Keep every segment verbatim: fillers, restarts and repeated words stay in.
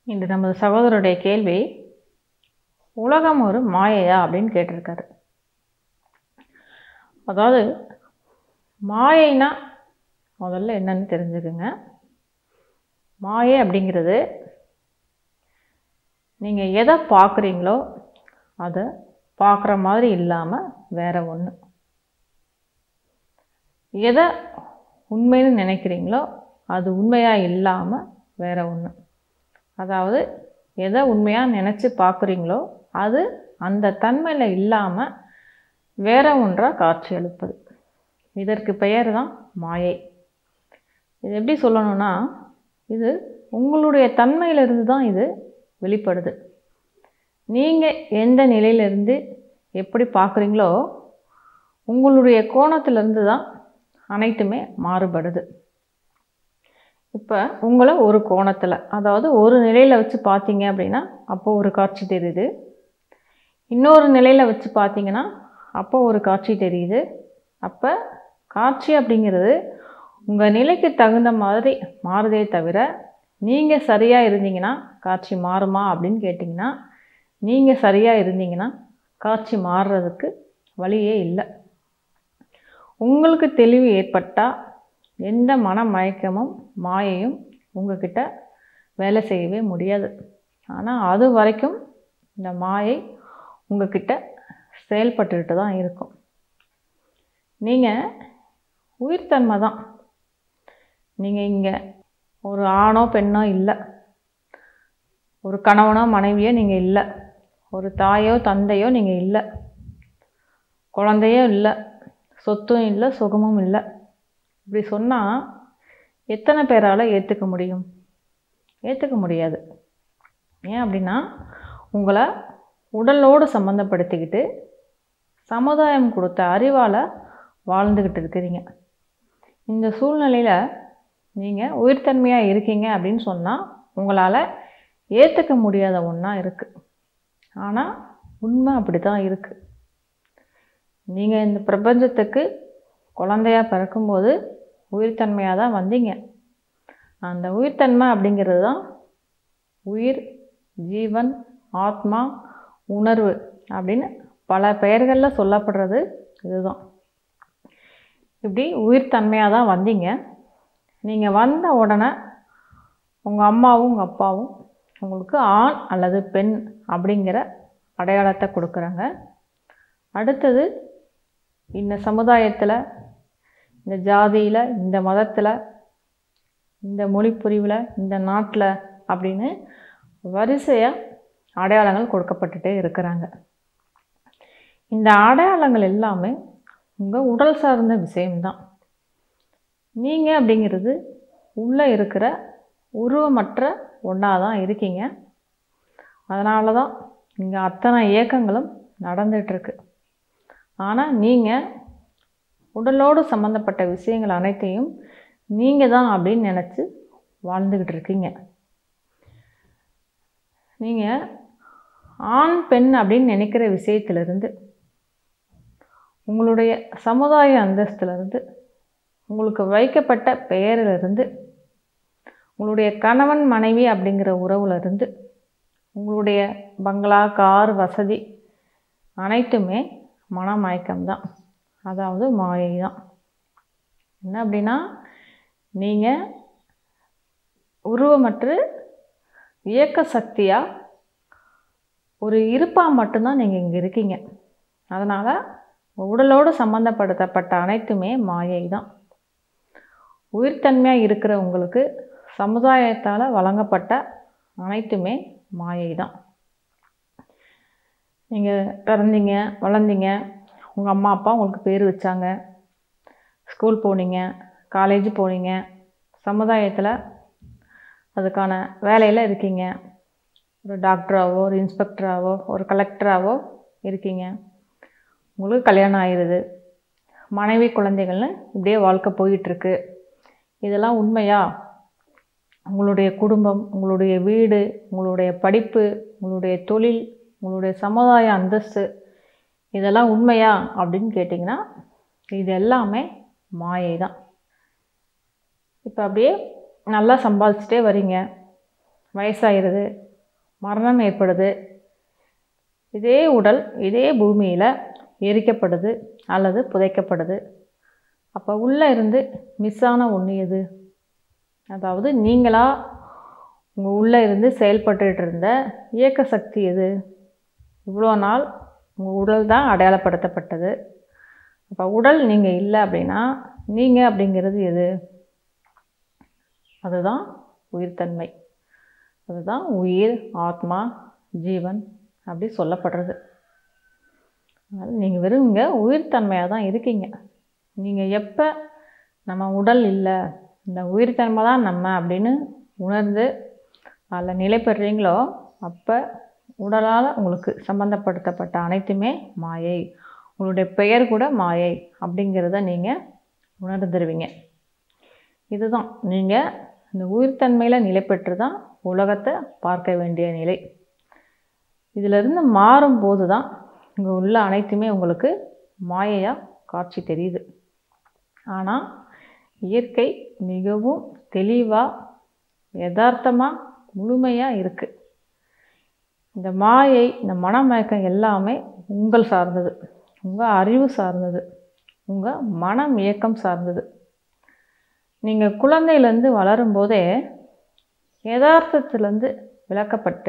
இன்று நமது சகோதரருடைய கேள்வி, உலகம் ஒரு மாயையா அப்படின்னு கேட்டிருக்காரு. அதாவது மாயைனா முதல்ல என்னன்னு தெரிஞ்சுக்குங்க. மாயை அப்படிங்கிறது நீங்கள் எதை பார்க்குறீங்களோ அதை பார்க்குற மாதிரி இல்லாமல் வேற ஒன்று. எதை உண்மைன்னு நினைக்கிறீங்களோ அது உண்மையாக இல்லாமல் வேற ஒன்று. அதாவது எதை உண்மையாக நினச்சி பார்க்குறீங்களோ அது அந்த தன்மையில் இல்லாமல் வேற ஒன்றாக காட்சி அளிப்பது. இதற்கு பெயர் தான் மாயை. இது எப்படி சொல்லணும்னா, இது உங்களுடைய தன்மையிலிருந்து தான் இது வெளிப்படுது. நீங்கள் எந்த நிலையிலிருந்து எப்படி பார்க்குறீங்களோ உங்களுடைய கோணத்திலிருந்து தான் அனைத்துமே மாறுபடுது. இப்போ உங்களை ஒரு கோணத்தில், அதாவது ஒரு நிலையில் வச்சு பார்த்தீங்க அப்படின்னா அப்போது ஒரு காட்சி தெரியுது. இன்னொரு நிலையில் வச்சு பார்த்தீங்கன்னா அப்போ ஒரு காட்சி தெரியுது. அப்போ காட்சி அப்படிங்கிறது உங்கள் நிலைக்கு தகுந்த மாதிரி மாறுதே தவிர, நீங்கள் சரியாக இருந்தீங்கன்னா காட்சி மாறுமா அப்படின்னு கேட்டிங்கன்னா, நீங்கள் சரியாக இருந்தீங்கன்னா காட்சி மாறுறதுக்கு வழியே இல்லை. உங்களுக்கு தெளிவு ஏற்பட்டால் எந்த மன மயக்கமும் மாயையும் உங்ககிட்ட வேலை செய்யவே முடியாது. ஆனால் அது வரைக்கும் இந்த மாயை உங்ககிட்ட செயல்பட்டுக்கிட்டு தான் இருக்கும். நீங்கள் உயிர்த்தன்மை தான். நீங்கள் இங்கே ஒரு ஆணோ பெண்ணோ இல்லை, ஒரு கணவனோ மனைவியோ நீங்கள் இல்லை, ஒரு தாயோ தந்தையோ நீங்கள் இல்லை, குழந்தையோ இல்லை, சொத்தும் இல்லை, சுகமும் இல்லை. இப்படி சொன்னால் எத்தனை பேரால் ஏற்றுக்க முடியும்? ஏற்றுக்க முடியாது. ஏன் அப்படின்னா, உங்களை உடலோடு சம்மந்தப்படுத்திக்கிட்டு சமுதாயம் கொடுத்த அறிவால் வாழ்ந்துக்கிட்டு இருக்கிறீங்க. இந்த சூழ்நிலையில் நீங்கள் உயிர்த்தன்மையாக இருக்கீங்க அப்படின்னு சொன்னால் உங்களால் ஏற்றுக்க முடியாத ஒன்றா இருக்குது. ஆனால் உண்மை அப்படி தான் இருக்குது. நீங்கள் இந்த பிரபஞ்சத்துக்கு குழந்தையாக பிறக்கும்போது உயிர்த்தன்மையாக தான் வந்தீங்க. அந்த உயிர்த்தன்மை அப்படிங்கிறது தான் உயிர், ஜீவன், ஆத்மா, உணர்வு அப்படின்னு பல பெயர்களில் சொல்லப்படுறது இதுதான். இப்படி உயிர்த்தன்மையாக தான் வந்தீங்க. நீங்கள் வந்த உடனே உங்கள் அம்மாவும் உங்கள் அப்பாவும் உங்களுக்கு ஆண் அல்லது பெண் அப்படிங்கிற அடையாளத்தை கொடுக்குறாங்க. அடுத்தது இந்த சமுதாயத்தில், இந்த ஜாதியில், இந்த மதத்தில், இந்த மொழி பிரிவில், இந்த நாட்டில் அப்படின்னு வரிசையாக அடையாளங்கள் கொடுக்கப்பட்டுட்டே இருக்கிறாங்க. இந்த அடையாளங்கள் எல்லாமே உங்கள் உடல் சார்ந்த விஷயம்தான். நீங்கள் அப்படிங்கிறது உள்ளே இருக்கிற உருவமற்ற ஒன்றா தான் இருக்கீங்க. அதனால தான் இங்கே அத்தனை இயக்கங்களும் நடந்துகிட்ருக்கு. ஆனால் நீங்கள் உடலோடு சம்மந்தப்பட்ட விஷயங்கள் அனைத்தையும் நீங்கள் தான் அப்படின்னு நினச்சி வாழ்ந்துக்கிட்டு இருக்கீங்க. நீங்கள் ஆண் பெண் அப்படின்னு நினைக்கிற விஷயத்திலிருந்து, உங்களுடைய சமுதாய அந்தஸ்திலிருந்து, உங்களுக்கு வைக்கப்பட்ட பெயரிலிருந்து, உங்களுடைய கணவன் மனைவி அப்படிங்கிற உறவுலேருந்து, உங்களுடைய பங்களா, கார், வசதி அனைத்துமே மனமயக்கம்தான். அதாவது மாயை தான். என்ன அப்படின்னா, நீங்கள் உருவமற்று இயக்க சக்தியாக ஒரு இருப்பாக மட்டும்தான் நீங்கள் இங்கே இருக்கீங்க. அதனால் உடலோடு சம்மந்தப்படுத்தப்பட்ட அனைத்துமே மாயை தான். உயிர்த்தன்மையாக இருக்கிற உங்களுக்கு சமுதாயத்தால் வழங்கப்பட்ட அனைத்துமே மாயை தான். நீங்கள் பிறந்தீங்க, வளர்ந்தீங்க, உங்கள் அம்மா அப்பா உங்களுக்கு பேர் வச்சாங்க, ஸ்கூல் போனீங்க, காலேஜ் போனீங்க, சமுதாயத்தில் அதுக்கான வேலையில் இருக்கீங்க. ஒரு டாக்டராகவோ, ஒரு இன்ஸ்பெக்டராகவோ, ஒரு கலெக்டராகவோ இருக்கீங்க. உங்களுக்கு கல்யாணம் ஆயிடுது, மனைவி, குழந்தைகள்னு இப்படியே வாழ்க்கை போயிட்டுருக்கு. இதெல்லாம் உண்மையா? உங்களுடைய குடும்பம், உங்களுடைய வீடு, உங்களுடைய படிப்பு, உங்களுடைய தொழில், உங்களுடைய சமுதாய அந்தஸ்து இதெல்லாம் உண்மையா அப்படின்னு கேட்டிங்கன்னா இது எல்லாமே மாயை தான். இப்போ அப்படியே நல்லா சம்பாதிச்சிட்டே வரீங்க, வயசாகிறது, மரணம் ஏற்படுது. இதே உடல் இதே பூமியில் எரிக்கப்படுது அல்லது புதைக்கப்படுது. அப்போ உள்ளே இருந்து மிஸ் ஆன ஒன்று எது? அதாவது நீங்களாக உங்கள் உள்ளே இருந்து செயல்பட்டுட்டு இருந்த இயக்க சக்தி எது? இவ்வளோ நாள் உங்கள் உடல் தான் அடையாளப்படுத்தப்பட்டது. அப்போ உடல் நீங்கள் இல்லை அப்படின்னா நீங்கள் அப்படிங்கிறது எது? அதுதான் உயிர்த்தன்மை. அதுதான் உயிர், ஆத்மா, ஜீவன் அப்படி சொல்லப்படுறது. அதனால் நீங்கள் வெறுங்க உயிர்த்தன்மையாக தான் இருக்கீங்க. நீங்கள் எப்போ நம்ம உடல் இல்லை, இந்த உயிர்த்தன்மை தான் நம்ம அப்படின்னு உணர்ந்து அதில் நிலை பெறுறீங்களோ அப்போ உடலால் உங்களுக்கு சம்பந்தப்படுத்தப்பட்ட அனைத்துமே மாயை, உங்களுடைய பெயர் கூட மாயை அப்படிங்கிறத நீங்கள் உணர்ந்துருவீங்க. இதுதான் நீங்கள் இந்த உயிர்த்தன்மையில் நிலை பெற்று தான் உலகத்தை பார்க்க வேண்டிய நிலை. இதிலிருந்து மாறும்போது தான் இங்கே உள்ள அனைத்துமே உங்களுக்கு மாயையாக காட்சி தெரியுது. ஆனால் இயற்கை மிகவும் தெளிவாக யதார்த்தமாக முழுமையாக இருக்குது. இந்த மாயை, இந்த மனமயக்கம் எல்லாமே உங்கள் சார்ந்தது, உங்கள் அறிவு சார்ந்தது, உங்கள் மனம் இயக்கம் சார்ந்தது. நீங்கள் குழந்தையிலேருந்து வளரும்போதே யதார்த்தத்திலேருந்து விளக்கப்பட்டு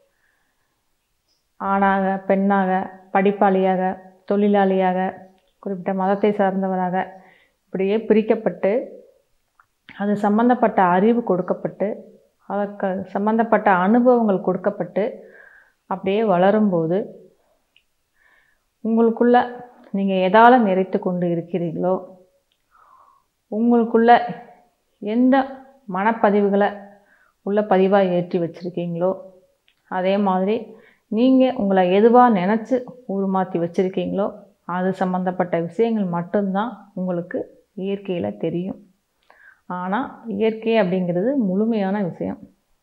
ஆணாக, பெண்ணாக, படிப்பாளியாக, தொழிலாளியாக, குறிப்பிட்ட மதத்தை சார்ந்தவராக இப்படியே பிரிக்கப்பட்டு அது சம்பந்தப்பட்ட அறிவு கொடுக்கப்பட்டு அதற்கு சம்பந்தப்பட்ட அனுபவங்கள் கொடுக்கப்பட்டு அப்படியே வளரும்போது உங்களுக்குள்ள நீங்கள் எதால் நிறைத்து கொண்டு இருக்கிறீர்களோ, உங்களுக்குள்ள எந்த மனப்பதிவுகளை உள்ள பதிவாக ஏற்றி வச்சுருக்கீங்களோ, அதே மாதிரி நீங்கள் உங்களை எதுவாக நினச்சி உருமாற்றி வச்சுருக்கீங்களோ அது சம்மந்தப்பட்ட விஷயங்கள் மட்டும்தான் உங்களுக்கு இயற்கையில் தெரியும். ஆனால் இயற்கை அப்படிங்கிறது முழுமையான விஷயம்.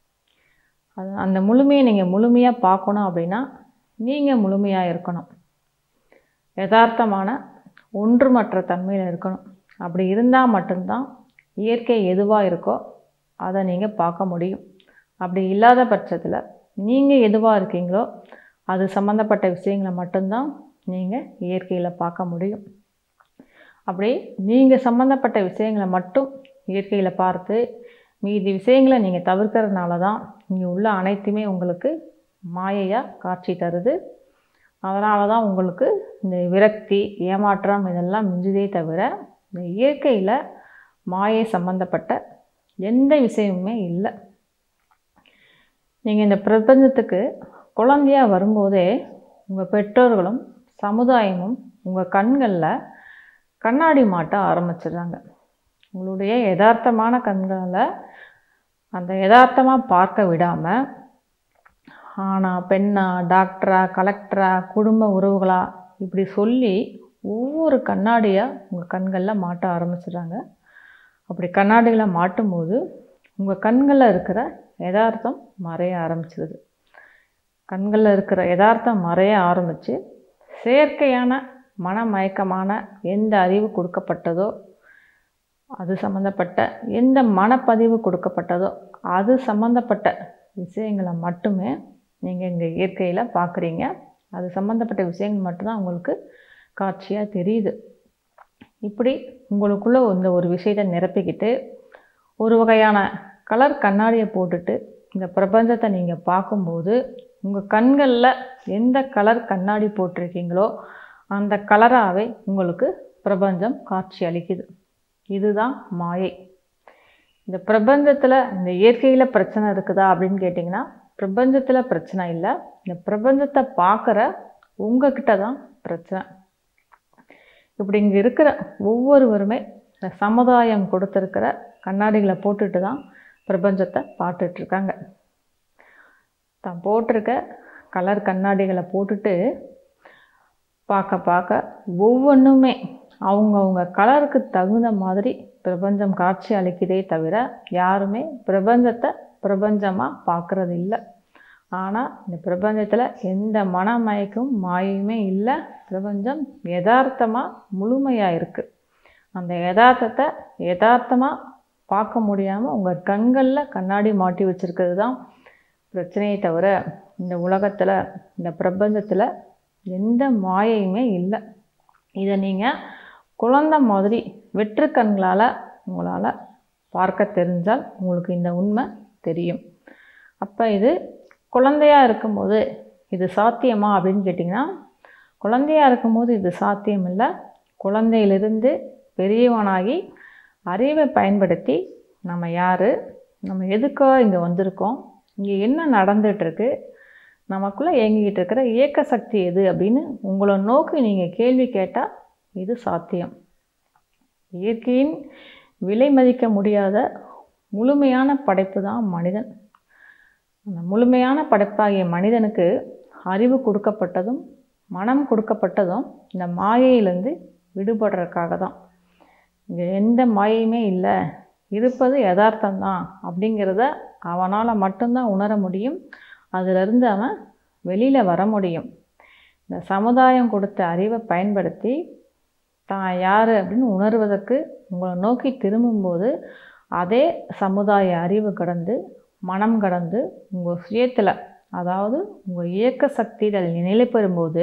அது அந்த முழுமையை நீங்கள் முழுமையாக பார்க்கணும் அப்படின்னா நீங்கள் முழுமையாக இருக்கணும், யதார்த்தமான ஒன்றுமற்ற தன்மையில் இருக்கணும். அப்படி இருந்தால் மட்டும்தான் இயற்கை எதுவாக இருக்கோ அதை நீங்கள் பார்க்க முடியும். அப்படி இல்லாத பட்சத்தில் நீங்கள் எதுவாக இருக்கீங்களோ அது சம்மந்தப்பட்ட விஷயங்களை மட்டும்தான் நீங்கள் இயற்கையில் பார்க்க முடியும். அப்படி நீங்கள் சம்மந்தப்பட்ட விஷயங்களை மட்டும் இயற்கையில் பார்த்து மீதி விஷயங்களை நீங்கள் தவிர்க்கிறதுனால தான் இங்கே உள்ள அனைத்துமே உங்களுக்கு மாயையாக காட்சி தருது. அதனால தான் உங்களுக்கு இந்த விரக்தி, ஏமாற்றம் இதெல்லாம் மிஞ்சுதே தவிர இந்த இயற்கையில் மாயை சம்பந்தப்பட்ட எந்த விஷயமுமே இல்லை. நீங்கள் இந்த பிரபஞ்சத்துக்கு குழந்தையாக வரும்போதே உங்கள் பெற்றோர்களும் சமுதாயமும் உங்கள் கண்களில் கண்ணாடி மாட்ட ஆரம்பிச்சிடுறாங்க. உங்களுடைய யதார்த்தமான கண்களை அந்த யதார்த்தமாக பார்க்க விடாமல் ஆனா, பெண்ணா, டாக்டரா, கலெக்டரா, குடும்ப உறவுகளா இப்படி சொல்லி ஒவ்வொரு கண்ணாடியாக உங்கள் கண்களில் மாட்ட ஆரம்பிச்சிடுறாங்க. அப்படி கண்ணாடிகளை மாட்டும்போது உங்கள் கண்களில் இருக்கிற யதார்த்தம் மறைய ஆரம்பிச்சிடுது. கண்களில் இருக்கிற யதார்த்தம் மறைய ஆரம்பித்து செயற்கையான மனமயக்கமான எந்த அறிவு கொடுக்கப்பட்டதோ அது சம்மந்தப்பட்ட எந்த மனப்பதிவு கொடுக்கப்பட்டதோ அது சம்மந்தப்பட்ட விஷயங்களை மட்டுமே நீங்கள் இங்கே இயற்கையில் பார்க்குறீங்க. அது சம்மந்தப்பட்ட விஷயங்கள் மட்டும்தான் உங்களுக்கு காட்சியாக தெரியுது. இப்படி உங்களுக்குள்ளே இந்த ஒரு விஷயத்தை நிரப்பிக்கிட்டு ஒரு வகையான கலர் கண்ணாடியை போட்டுட்டு இந்த பிரபஞ்சத்தை நீங்கள் பார்க்கும்போது உங்கள் கண்களில் எந்த கலர் கண்ணாடி போட்டிருக்கீங்களோ அந்த கலராகவே உங்களுக்கு பிரபஞ்சம் காட்சி அளிக்குது. இதுதான் மாயை. இந்த பிரபஞ்சத்தில் இந்த இயற்கையில் பிரச்சனை இருக்குதா அப்படின்னு கேட்டிங்கன்னா பிரபஞ்சத்தில் பிரச்சனை இல்லை. இந்த பிரபஞ்சத்தை பார்க்குற உங்ககிட்ட தான் பிரச்சனை. இப்படி இங்கே இருக்கிற ஒவ்வொருவருமே இந்த சமுதாயம் கொடுத்துருக்கிற கண்ணாடிகளை போட்டுட்டு தான் பிரபஞ்சத்தை பார்த்துட்ருக்காங்க. தான் போட்டிருக்க கலர் கண்ணாடிகளை போட்டுட்டு பார்க்க பார்க்க ஒவ்வொன்றுமே அவங்கவுங்க கலருக்கு தகுந்த மாதிரி பிரபஞ்சம் காட்சி அளிக்குதே தவிர யாருமே பிரபஞ்சத்தை பிரபஞ்சமாக பார்க்குறது இல்லை. ஆனால் இந்த பிரபஞ்சத்தில் எந்த மனமயக்கும் மாயுமே இல்லை. பிரபஞ்சம் யதார்த்தமாக முழுமையாக இருக்குது. அந்த யதார்த்தத்தை யதார்த்தமாக பார்க்க முடியாமல் உங்கள் கண்களில் கண்ணாடி மாட்டி வச்சுருக்கிறது தான் பிரச்சனையை தவிர இந்த உலகத்தில் இந்த பிரபஞ்சத்தில் எந்த மாயையுமே இல்லை. இதை நீங்கள் குழந்தை மாதிரி வெற்று கண்களால் உங்களால் பார்க்க தெரிஞ்சால் உங்களுக்கு இந்த உண்மை தெரியும். அப்போ இது குழந்தையாக இருக்கும்போது இது சாத்தியமா அப்படின்னு கேட்டிங்கன்னா, குழந்தையாக இருக்கும்போது இது சாத்தியம் இல்லை. குழந்தையிலிருந்து பெரியவனாகி அறிவை பயன்படுத்தி நம்ம யார், நம்ம எதுக்காக இங்கே வந்திருக்கோம், இங்கே என்ன நடந்துகிட்ருக்கு, நமக்குள்ளே இயங்கிக்கிட்டு இருக்கிற இயக்க சக்தி எது அப்படின்னு உங்களை நோக்கி நீங்கள் கேள்வி கேட்டால் இது சாத்தியம். இயற்கையின் விலை மதிக்க முடியாத முழுமையான படைப்பு தான் மனிதன். அந்த முழுமையான படைப்பாகிய மனிதனுக்கு அறிவு கொடுக்கப்பட்டதும் மனம் கொடுக்கப்பட்டதும் இந்த மாயையிலேருந்து விடுபடுறதுக்காக தான். இங்கே எந்த மாயையுமே இல்லை, இருப்பது யதார்த்தம்தான் அப்படிங்கிறத அவனால் மட்டும்தான் உணர முடியும். அதிலிருந்து அவன் வெளியில் வர முடியும். இந்த சமுதாயம் கொடுத்த அறிவை பயன்படுத்தி தான் யார் அப்படின்னு உணர்வதற்கு உங்களை நோக்கி திரும்பும்போது அதே சமுதாய அறிவு கடந்து மனம் கடந்து உங்கள் சுயத்தில், அதாவது உங்கள் இயக்க சக்தியில் நிலை பெறும்போது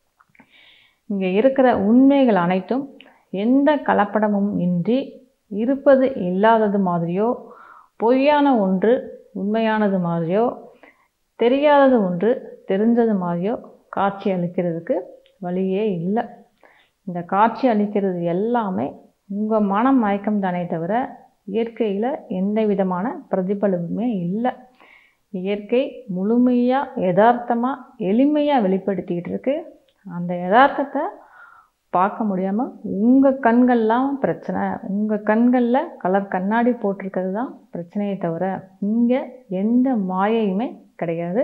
இங்கே இருக்கிற உண்மைகள் அனைத்தும் எந்த கலப்படமும் இன்றி இருப்பது இல்லாதது மாதிரியோ, பொய்யான ஒன்று உண்மையானது மாதிரியோ, தெரியாதது ஒன்று தெரிஞ்சது மாதிரியோ காட்சி அளிக்கிறதுக்கு வழியே இல்லை. இந்த காட்சி அளிக்கிறது எல்லாமே உங்கள் மனம் மயக்கம் தானே தவிர இயற்கையில் எந்த விதமான பிரதிபலிப்புமே இல்லை. இயற்கை முழுமையாக யதார்த்தமாக எளிமையாக வெளிப்படுத்திக்கிட்டு இருக்கு. அந்த யதார்த்தத்தை பார்க்க முடியாமல் உங்கள் கண்கள்லாம் பிரச்சனை. உங்கள் கண்களில் கலர் கண்ணாடி போட்டிருக்கிறது தான் பிரச்சனையை தவிர இங்கே எந்த மாயையுமே கிடையாது.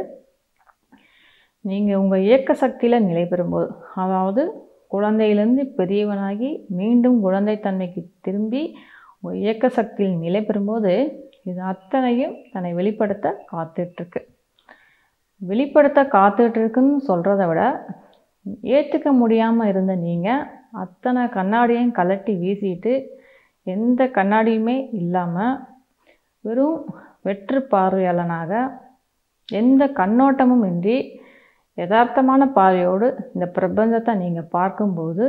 நீங்கள் உங்கள் இயக்க சக்தியில் நிலை பெறும்போது, அதாவது குழந்தையிலேருந்து பெரியவனாகி மீண்டும் குழந்தைத்தன்மைக்கு திரும்பி உங்கள் இயக்க சக்தியில் நிலை பெறும்போது இது அத்தனையும் தன்னை வெளிப்படுத்த காத்துட்ருக்கு. வெளிப்படுத்த காத்துட்ருக்குன்னு சொல்கிறத விட, ஏற்றுக்க முடியாமல் இருந்த நீங்கள் அத்தனை கண்ணாடியையும் கலட்டி வீசிட்டு எந்த கண்ணாடியுமே இல்லாமல் வெறும் வெற்று பார்வையாளனாக எந்த கண்ணோட்டமும் இன்றி யதார்த்தமான பார்வையோடு இந்த பிரபஞ்சத்தை நீங்கள் பார்க்கும்போது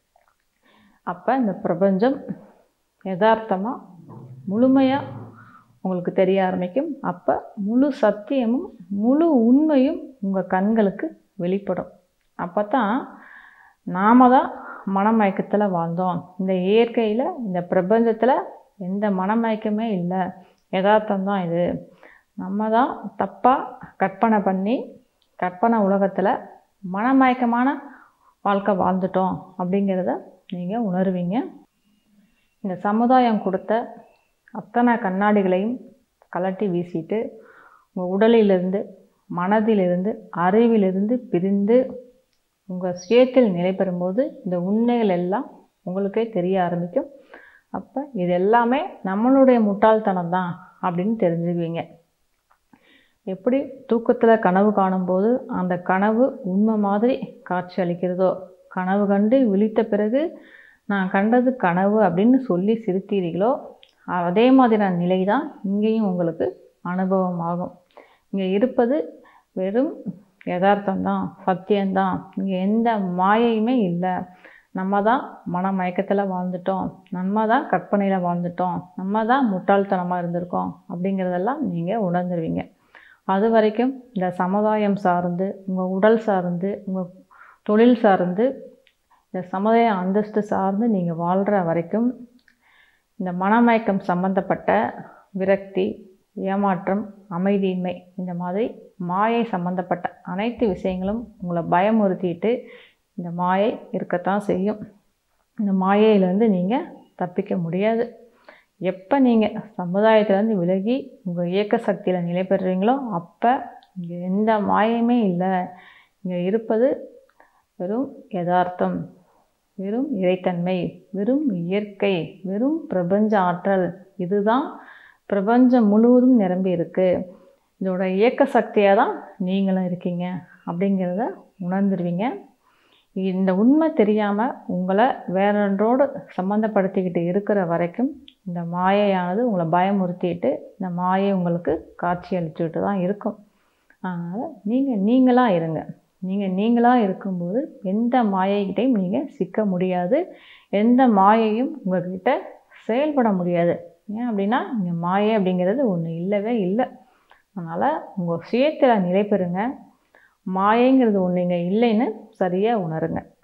அப்போ இந்த பிரபஞ்சம் யதார்த்தமாக முழுமையாக உங்களுக்கு தெரிய ஆரம்பிக்கும். அப்போ முழு சத்தியமும் முழு உண்மையும் உங்கள் கண்களுக்கு வெளிப்படும். அப்போ தான் நாம் தான் மனமயக்கத்தில் வாழ்ந்தோம். இந்த இயற்கையில் இந்த பிரபஞ்சத்தில் எந்த மனமயக்கமே இல்லை, யதார்த்தம்தான் இது. நம்ம தான் தப்பாக கற்பனை பண்ணி கற்பனை உலகத்தில் மனமயக்கமான வாழ்க்கை வாழ்ந்துட்டோம் அப்படிங்கிறத நீங்கள் உணர்வீங்க. இந்த சமுதாயம் கொடுத்த அத்தனை கண்ணாடிகளையும் கலட்டி வீசிட்டு உங்கள் உடலிலிருந்து மனதிலிருந்து அறிவிலிருந்து பிரிந்து உங்கள் சுயத்தில் நிலை பெறும்போது இந்த உண்மைகள் எல்லாம் உங்களுக்கே தெரிய ஆரம்பிக்கும். அப்போ இது எல்லாமே நம்மளுடைய முட்டாள்தனம் தான் அப்படின்னு தெரிஞ்சுக்குவீங்க. எப்படி தூக்கத்தில் கனவு காணும்போது அந்த கனவு உண்மை மாதிரி காட்சி அளிக்கிறதோ, கனவு கண்டு விழித்த பிறகு நான் கண்டது கனவு அப்படின்னு சொல்லி சிரித்தீர்களோ, அதே மாதிரியான நிலை தான் இங்கேயும் உங்களுக்கு அனுபவம் ஆகும். இங்கே இருப்பது வெறும் யதார்த்தம்தான், சத்தியம்தான். இங்கே எந்த மாயையுமே இல்லை. நம்ம தான் மனமயக்கத்தில் வாழ்ந்துட்டோம், நம்ம தான் கற்பனையில் வாழ்ந்துட்டோம், நம்ம தான் முட்டாள்தனமாக இருந்திருக்கோம் அப்படிங்கிறதெல்லாம் நீங்கள் உணர்ந்துருவீங்க. அது வரைக்கும் இந்த சமுதாயம் சார்ந்து, உங்கள் உடல் சார்ந்து, உங்கள் தொழில் சார்ந்து, இந்த சமுதாய அந்தஸ்து சார்ந்து நீங்கள் வாழ்கிற வரைக்கும் இந்த மனமயக்கம் சம்பந்தப்பட்ட விரக்தி, ஏமாற்றம், அமைதியின்மை, இந்த மாதிரி மாயை சம்பந்தப்பட்ட அனைத்து விஷயங்களும் உங்களை பயமுறுத்திட்டு இந்த மாயை இருக்கத்தான் செய்யும். இந்த மாயையிலேருந்து நீங்கள் தப்பிக்க முடியாது. எப்போ நீங்கள் சமுதாயத்திலேருந்து விலகி உங்கள் இயக்க சக்தியில் நிலை பெறுறீங்களோ அப்போ இங்கே எந்த மாயையுமே இல்லை. இங்கே இருப்பது வெறும் யதார்த்தம், வெறும் இறைத்தன்மை, வெறும் இயற்கை, வெறும் பிரபஞ்ச ஆற்றல். இதுதான் பிரபஞ்சம் முழுவதும் நிரம்பி இருக்குது. இதோட இயக்க சக்தியாக தான் நீங்களும் இருக்கீங்க அப்படிங்கிறத உணர்ந்துருவீங்க. இந்த உண்மை தெரியாமல் உங்களை வேறொன்றோடு சம்மந்தப்படுத்திக்கிட்டு இருக்கிற வரைக்கும் இந்த மாயையானது உங்களை பயமுறுத்திட்டு இந்த மாயை உங்களுக்கு காட்சி அளிச்சுட்டு தான் இருக்கும். அதனால் நீங்கள் நீங்களாக இருங்க. நீங்கள் நீங்களாக இருக்கும்போது எந்த மாயைகிட்டையும் நீங்கள் சிக்க முடியாது, எந்த மாயையும் உங்கள்கிட்ட செயல்பட முடியாது. ஏன் அப்படின்னா இங்கே மாயை அப்படிங்கிறது ஒன்று இல்லவே இல்லை. அதனால் உங்கள் சுயத்தில் நிலை பெறுங்க. மாயைங்கிறது ஒன்று இங்கே இல்லைன்னு சரியாக உணருங்க.